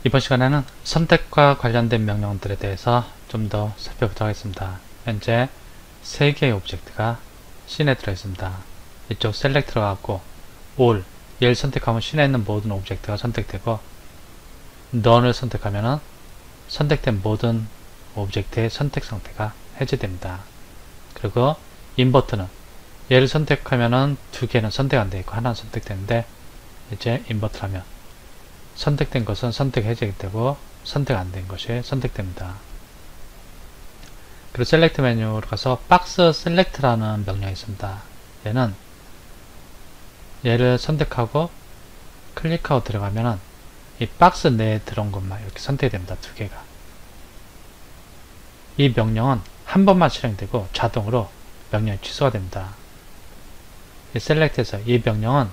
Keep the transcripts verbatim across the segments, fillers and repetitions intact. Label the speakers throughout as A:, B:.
A: 이번 시간에는 선택과 관련된 명령들에 대해서 좀 더 살펴보도록 하겠습니다. 현재 세 개의 오브젝트가 씬에 들어있습니다. 이쪽 셀렉트 들어가고 all, 얘를 선택하면 씬에 있는 모든 오브젝트가 선택되고 none을 선택하면 선택된 모든 오브젝트의 선택 상태가 해제됩니다. 그리고 invert는 얘를 선택하면 두 개는 선택 안 되고 하나는 선택되는데 이제 invert 하면 선택된 것은 선택 해제되고 선택 안 된 것이 선택됩니다. 그리고 셀렉트 메뉴로 가서 박스 셀렉트라는 명령이 있습니다. 얘는 얘를 선택하고 클릭하고 들어가면은 이 박스 내에 들어온 것만 이렇게 선택이 됩니다. 두 개가. 이 명령은 한 번만 실행되고 자동으로 명령이 취소가 됩니다. 이 셀렉트에서 이 명령은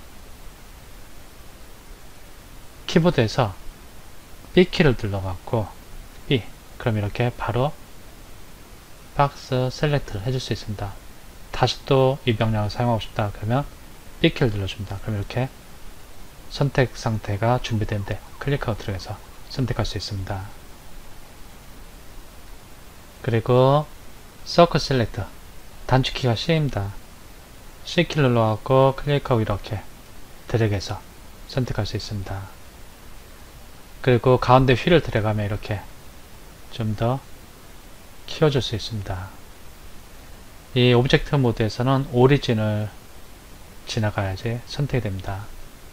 A: 키보드에서 B키를 눌러갖고 B, 그럼 이렇게 바로 박스 셀렉트를 해줄 수 있습니다. 다시 또 이 명령을 사용하고 싶다 그러면 B키를 눌러줍니다. 그럼 이렇게 선택 상태가 준비되는데 클릭하고 들어가서 선택할 수 있습니다. 그리고 서클 셀렉트 단축키가 C입니다. C키를 눌러갖고 클릭하고 이렇게 드래그해서 선택할 수 있습니다. 그리고 가운데 휠을 들어가면 이렇게 좀 더 키워줄 수 있습니다. 이 오브젝트 모드에서는 오리진을 지나가야지 선택이 됩니다.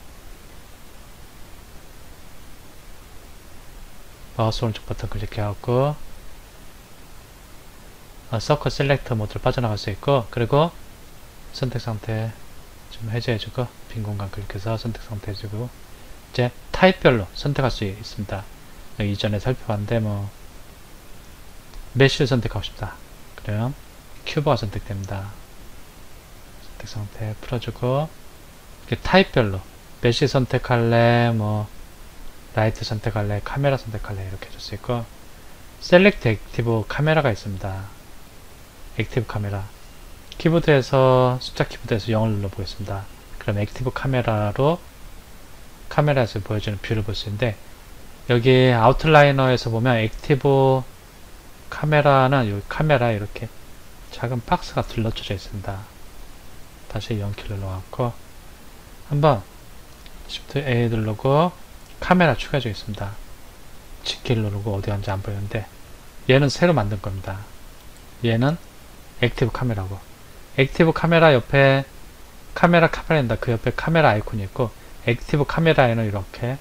A: 마우스 오른쪽 버튼 클릭해갖고 어, 서클 셀렉트 모드를 빠져나갈 수 있고, 그리고 선택 상태 좀 해제해주고 빈 공간 클릭해서 선택 상태 해주고 이제 타입별로 선택할 수 있습니다. 여기 이전에 살펴봤는데 뭐 메쉬를 선택하고 싶다 그러면 큐브가 선택됩니다. 선택 상태 풀어주고 이렇게 타입별로 메쉬 선택할래, 뭐 라이트 선택할래, 카메라 선택할래 이렇게 해줄 수 있고, 셀렉트 액티브 카메라가 있습니다. 액티브 카메라 키보드에서 숫자 키보드에서 영을 눌러보겠습니다. 그럼 액티브 카메라로 카메라에서 보여주는 뷰를 볼 수 있는데, 여기 아웃라이너에서 보면 액티브 카메라는 여기 카메라에 이렇게 작은 박스가 둘러쳐져 있습니다. 다시 영키를 눌러갖고 한번 Shift A 누르고 카메라 추가해 주겠습니다. G키를 누르고 어디 간지 안 보이는데 얘는 새로 만든 겁니다. 얘는 액티브 카메라고, 액티브 카메라 옆에 카메라 카메라인다 그 옆에 카메라 아이콘이 있고, 액티브 카메라에는 이렇게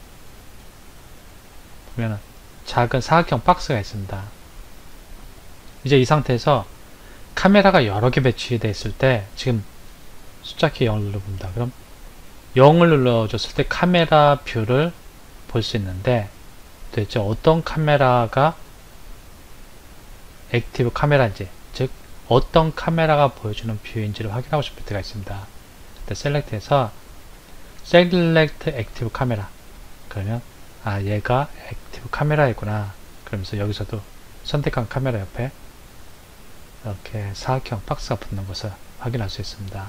A: 보면은 작은 사각형 박스가 있습니다. 이제 이 상태에서 카메라가 여러 개 배치되어 있을 때 지금 숫자키 영을 눌러봅니다. 그럼 영을 눌러줬을 때 카메라 뷰를 볼 수 있는데 도대체 어떤 카메라가 액티브 카메라인지, 즉 어떤 카메라가 보여주는 뷰인지를 확인하고 싶을 때가 있습니다. 그때 셀렉트에서 셀렉트 액티브 카메라 그러면 아 얘가 액티브 카메라이구나 그러면서 여기서도 선택한 카메라 옆에 이렇게 사각형 박스가 붙는 것을 확인할 수 있습니다.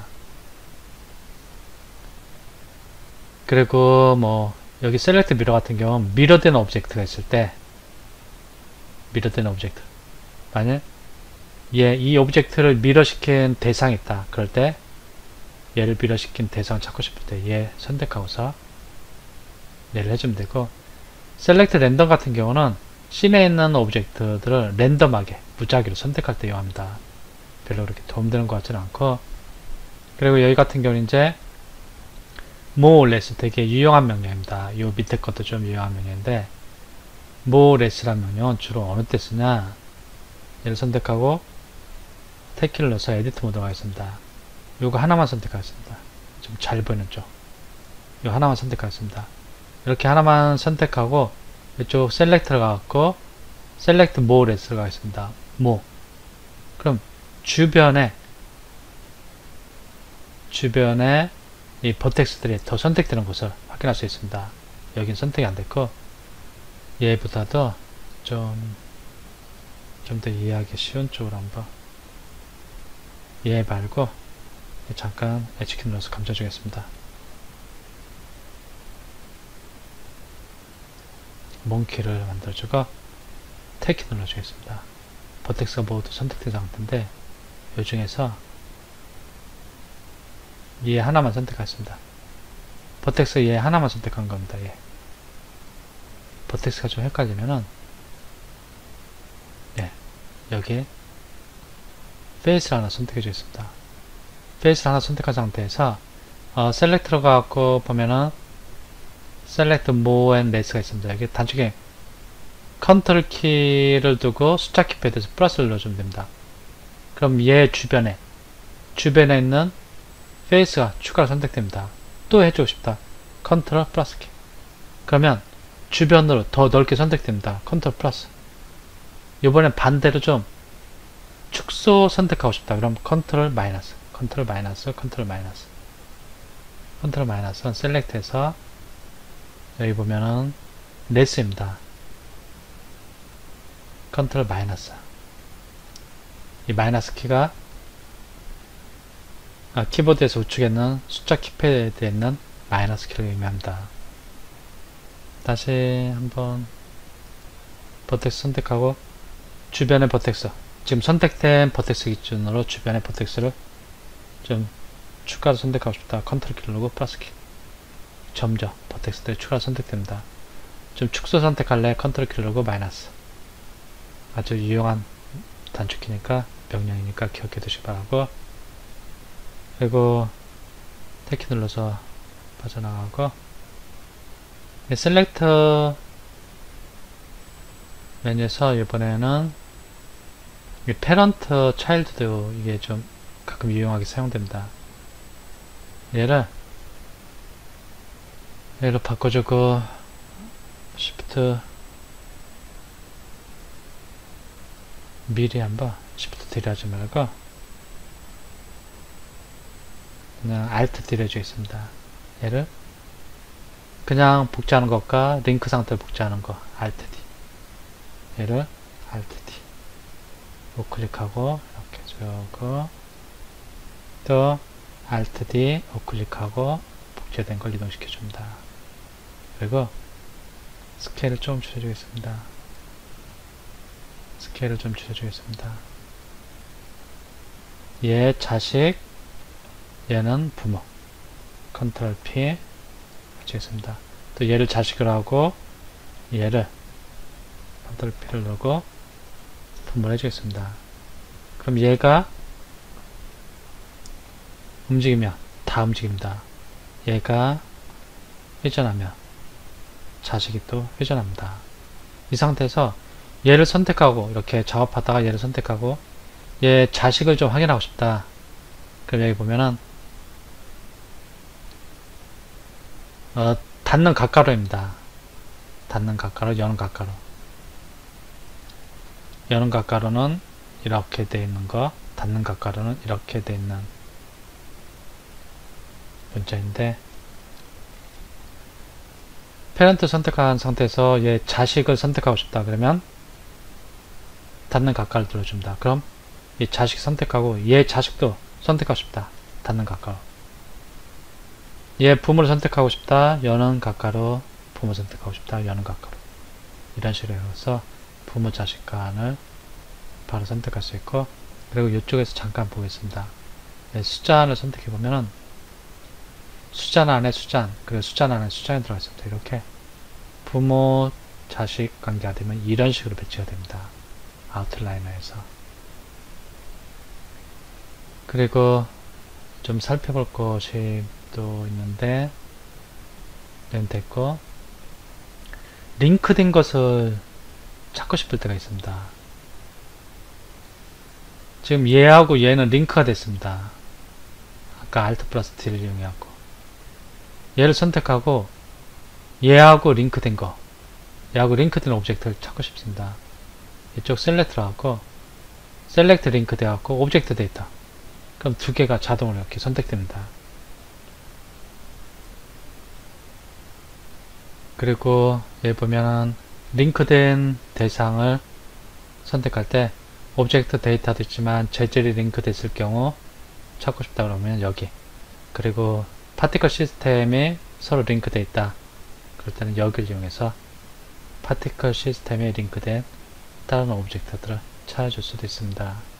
A: 그리고 뭐 여기 셀렉트 미러 같은 경우는 미러된 오브젝트가 있을 때, 미러된 오브젝트 만약 얘 이 오브젝트를 미러시킨 대상이 있다 그럴 때 얘를 미러시킨 대상을 찾고 싶을 때 얘 선택하고서 얘를 해주면 되고, 셀렉트 랜덤 같은 경우는 씬에 있는 오브젝트들을 랜덤하게 무작위로 선택할 때 이용합니다. 별로 그렇게 도움되는 것 같지는 않고, 그리고 여기 같은 경우는 이제 more less 되게 유용한 명령입니다. 요 밑에 것도 좀 유용한 명령인데, more less라는 명령은 주로 어느 때 쓰냐, 얘를 선택하고 탭키를 넣어서 에디트 모드가 가겠습니다. 요거 하나만 선택하겠습니다. 좀 잘 보이는 쪽 요 하나만 선택하겠습니다. 이렇게 하나만 선택하고 이쪽 셀렉트를 가갖고 셀렉트 more less를 가겠습니다. more 그럼 주변에 주변에 이 버텍스들이 더 선택되는 것을 확인할 수 있습니다. 여긴 선택이 안 됐고, 얘보다도 좀 좀 더 이해하기 쉬운 쪽으로 한번, 얘 말고 잠깐 H키 눌러서 감춰주겠습니다. 몽키를 만들어주고 택키 눌러주겠습니다. 버텍스가 모두 선택된 상태인데 이 중에서 얘 하나만 선택하겠습니다. 버텍스 얘 하나만 선택한 겁니다. 얘. 버텍스가 좀 헷갈리면은 네, 여기 페이스를 하나 선택해 주겠습니다. 페이스를 하나 선택한 상태에서 어, 셀렉트로 가고 보면은 셀렉트 more and less가 있습니다. 여기 단축에 컨트롤 키를 두고 숫자 키패드에서 플러스를 눌러주면 됩니다. 그럼 얘 주변에 주변에 있는 페이스가 추가로 선택됩니다. 또 해주고 싶다. 컨트롤 플러스 키. 그러면 주변으로 더 넓게 선택됩니다. 컨트롤 플러스. 이번엔 반대로 좀 축소 선택하고 싶다. 그럼 컨트롤 마이너스. 컨트롤 마이너스. 컨트롤 마이너스. 컨트롤 마이너스는 셀렉트해서 여기 보면은 레스입니다. 컨트롤 마이너스. 이 마이너스 키가 아, 키보드에서 우측에 있는 숫자 키패드에 있는 마이너스 키를 의미합니다. 다시 한번 버텍스 선택하고 주변의 버텍스, 지금 선택된 버텍스 기준으로 주변의 버텍스를 좀 추가로 선택하고 싶다. 컨트롤 키를 누르고 플러스 키. 점점 버텍스들이 추가로 선택됩니다. 좀 축소 선택할래? 컨트롤 키를 누르고 마이너스. 아주 유용한 단축키니까 명령이니까 기억해 두시기 바라고, 그리고 택키 눌러서 빠져나가고 셀렉터 메뉴에서 이번에는 이 패런트 차일드도 이게 좀 가끔 유용하게 사용됩니다. 얘를 얘로 바꿔주고 Shift 미리 한번 Shift 딜 하지 말고 그냥 Alt 딜 해주겠습니다. 얘를 그냥 복제하는 것과 링크 상태로 복제하는 거 Alt D, 얘를 Alt D 우클릭하고 이렇게 주고 또 Alt D 우클릭하고 복제된 걸 이동시켜 줍니다. 그리고 스케일을 좀 줄여주겠습니다. 스케일을 좀 줄여주겠습니다. 얘 자식, 얘는 부모. 컨트롤 P 해주겠습니다. 또 얘를 자식으로 하고 얘를 컨트롤 P를 누르고 부모를 해주겠습니다. 그럼 얘가 움직이면 다 움직입니다. 얘가 회전하면 자식이 또 회전합니다. 이 상태에서 얘를 선택하고 이렇게 작업하다가 얘를 선택하고 얘 자식을 좀 확인하고 싶다. 그럼 여기 보면은 어, 닫는 가까로입니다. 닫는 가까로, 여는 가까로. 여는 가까로는 이렇게 돼 있는 거, 닫는 가까로는 이렇게 돼 있는 문자인데, 패런트 선택한 상태에서 얘 자식을 선택하고 싶다. 그러면 닫는 가까를 눌러줍니다. 그럼 이 자식 선택하고 얘 자식도 선택하고 싶다. 닫는 가까로. 얘 부모를 선택하고 싶다. 여는 가까로. 부모 선택하고 싶다. 여는 가까로. 이런 식으로 해서 부모 자식 간을 바로 선택할 수 있고, 그리고 이쪽에서 잠깐 보겠습니다. 네, 숫자를 선택해 보면은 숫자 안에 숫자, 그리고 숫자 안에 숫자가 들어가 있습니다. 이렇게 부모 자식 관계가 되면 이런 식으로 배치가 됩니다. 아웃라이너에서. 그리고 좀 살펴볼 것이 또 있는데, 는 됐고, 링크된 것을 찾고 싶을 때가 있습니다. 지금 얘하고 얘는 링크가 됐습니다. 아까 Alt 플러스 D를 이용해갖고 얘를 선택하고 얘하고 링크된 거, 얘하고 링크된 오브젝트를 찾고 싶습니다. 이쪽 셀렉트로 하고 셀렉트 링크 돼갖고 오브젝트 데이터, 그럼 두 개가 자동으로 이렇게 선택됩니다. 그리고 여기 보면은 링크된 대상을 선택할 때 오브젝트 데이터도 있지만 재질이 링크 됐을 경우 찾고 싶다 그러면 여기, 그리고 파티클 시스템이 서로 링크되어 있다 그럴 때는 여기를 이용해서 파티클 시스템에 링크된 다른 오브젝트들을 찾아줄 수도 있습니다.